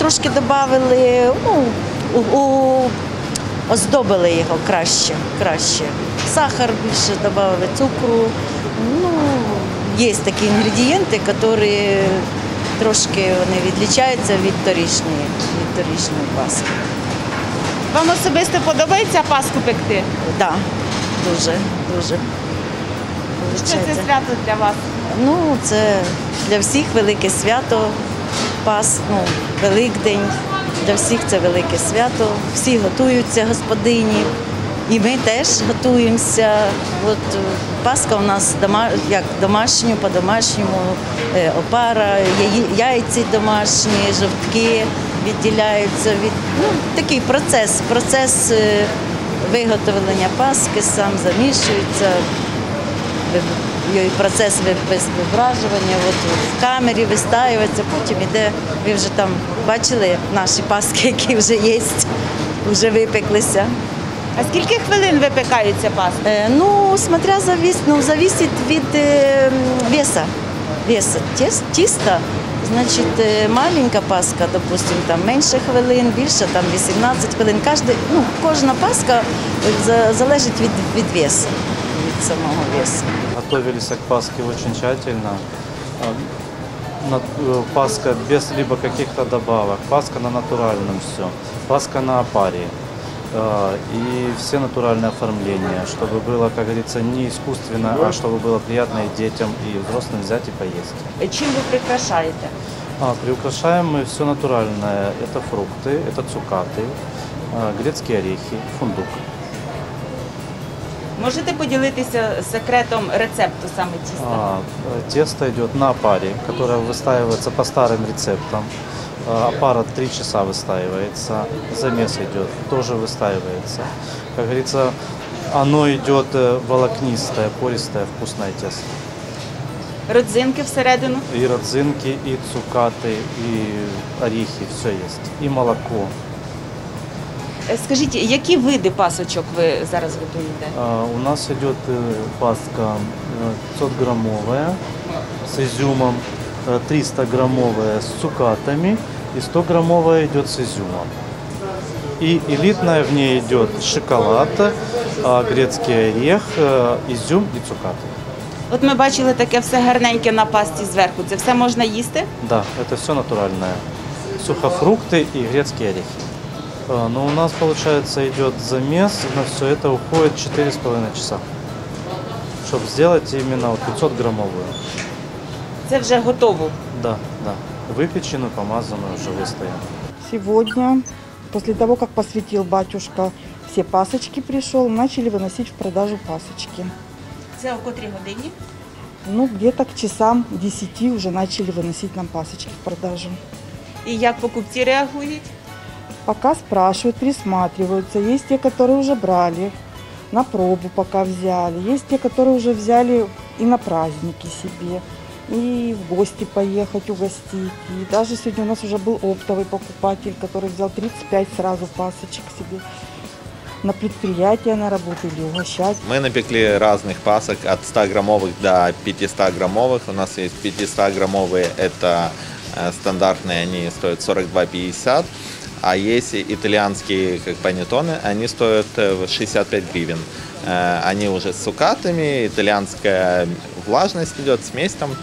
трошки додали, оздобили його краще. Сахар більше додали, цукру. Ну, є такі інгредієнти, які трошки вони відрізняються від торішньої паски. Вам особисто подобається паску пекти? Так, дуже. Що це свято для вас? Ну, це для всіх велике свято, Великдень. Для всіх це велике свято. Всі готуються, господині. І ми теж готуємося. От Пасха у нас як по-домашньому, опара, яйці домашні, жовтки відділяються. Такий процес виготовлення Пасхи, сам замішується. Процес вибражування, в камері вистаюється, потім йде, ви вже там бачили наші паски, які вже є, вже випеклися. А скільки хвилин випікаються паски? Зависить від веса тіста. Значить, маленька паска, допустим, там менше хвилин, більше, там 18 хвилин. Кожна паска залежить від весу, від самого весу. Готовились к Пасхе очень тщательно. Пасха без либо каких-то добавок. Пасха на натуральном все. Пасха на опаре. И все натуральные оформления, чтобы было, как говорится, не искусственно, а чтобы было приятно и детям, и взрослым взять и поесть. Чим ви прикрашаєте? Приукрашаем мы все натуральное. Это фрукты, это цукаты, грецкие орехи, фундук. Можете поділитися секретом рецепту саме тіста? Тесто идет на опаре, которое выстаивается по старым рецептам. Опара 3 часа выстаивается, замес идет, тоже выстаивается. Как говорится, оно идет волокнистое, пористое, вкусное тесто. Родзинки всередину? И родзинки, и цукаты, и орехи, все есть. И молоко. Скажіть, які види пасочок ви зараз готуєте? У нас идет паска 500-граммовая с изюмом, 300-граммовая с цукатами и 100-граммовая идет с изюмом. И элитная в ней идет шоколад, грецкий орех, изюм и цукаты. От ми бачили таке все гарненьке на пасті зверху. Це все можна їсти? Да, это все натуральное. Сухофрукты и грецкие орехи. Но у нас, получается, идет замес, на все это уходит 4,5 часа, чтобы сделать именно 500-граммовую. Це вже готово? Да. Выпеченную, помазанную, уже выстоянную. Сегодня, после того, как посвятил батюшка все пасочки пришел, начали выносить в продажу пасочки. Це о котрій годині? Где-то к часам 10 уже начали выносить нам пасочки в продажу. І як покупці реагують? Пока спрашивают, присматриваются. Есть те, которые уже брали, на пробу пока взяли. Есть те, которые уже взяли и на праздники себе, и в гости поехать угостить. И даже сегодня у нас уже был оптовый покупатель, который взял 35 сразу пасочек себе на предприятие, на работу или угощать. Мы напекли разных пасок от 100-граммовых до 500-граммовых. У нас есть 500-граммовые, это стандартные, они стоят 42,50. А есть итальянские, как панеттоны, они стоят 65 гривен. Они уже с цукатами, итальянская влажность идет, смесь там.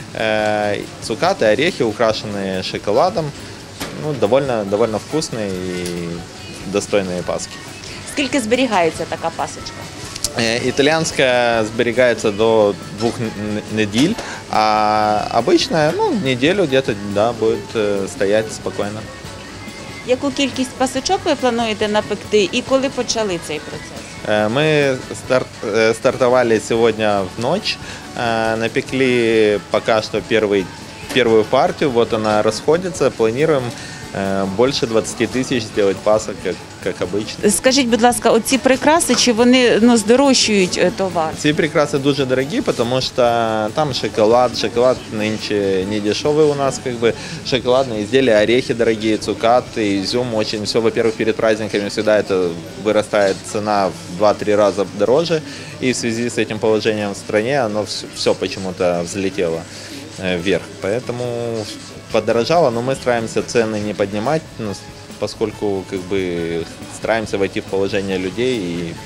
Цукаты, орехи, украшенные шоколадом. Довольно вкусные и достойные паски. Скільки зберігається така пасочка? Итальянская сберегается до 2 недель, а обычная, неделю где-то, да, будет стоять спокойно. Яку кількість пасочок ви плануєте напекти і коли почали цей процес? Мы стартовали сегодня в ночь, напекли пока что первую партию, вот она расходится, планируем більше 20 тисяч зробити пасок, як обычно. Скажіть, будь ласка, оці прикраси, чи вони здорожчують товар? Ці прикраси дуже дорогі, тому що там шоколад нынче не дешевый у нас, шоколадные изделия, орехи дорогие, цукаты, изюм, очень все, во-первых, перед праздниками всегда это вырастает цена в 2-3 раза дороже, и в связи с этим положением в стране оно все почему-то взлетело вверх, поэтому подорожало, но мы стараемся цены не поднимать, поскольку как бы стараемся войти в положение людей и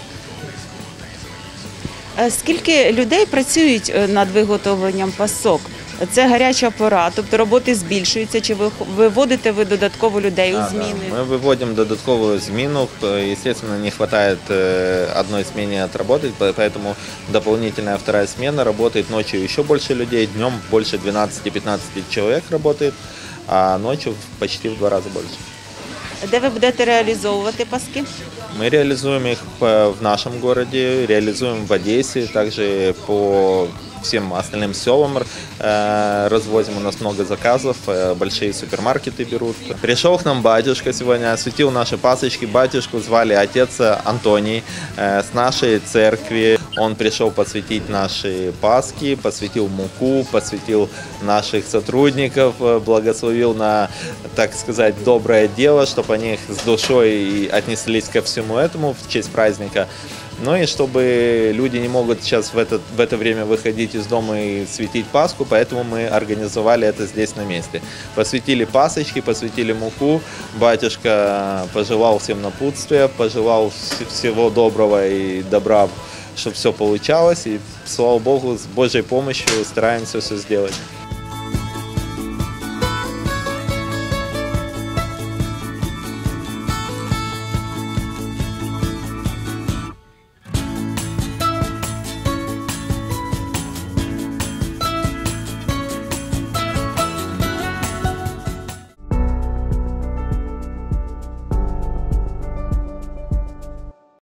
Скільки людей працюють над виготовленням пасок? Це гаряча пора, тобто роботи збільшуються, чи виводите ви додатково людей у зміни? Мы выводим додатковую зміну. Естественно, не хватает одной смены отработать, поэтому дополнительная вторая смена работает. Ночью еще больше людей, днем больше 12-15 человек работает, а ночью почти в 2 раза больше. Де ви будете реалізовувати паски? Мы реализуем их в нашем городе, реализуем в Одессе, также по всем остальным селам развозим. У нас много заказов, большие супермаркеты берут. Пришел к нам батюшка сегодня, осветил наши пасочки. Батюшку звали отец Антоний с нашей церкви. Он пришел посвятить наши паски, посвятил муку, посвятил наших сотрудников, благословил на, так сказать, доброе дело, чтобы они с душой отнеслись ко всему этому в честь праздника. Ну и чтобы люди не могут сейчас в это время выходить из дома и светить Пасху, поэтому мы организовали это здесь на месте. Посвятили пасочки, посвятили муку. Батюшка пожелал всем напутствия, пожелал всего доброго и добра, чтобы все получалось. И, слава Богу, с Божьей помощью стараемся все сделать.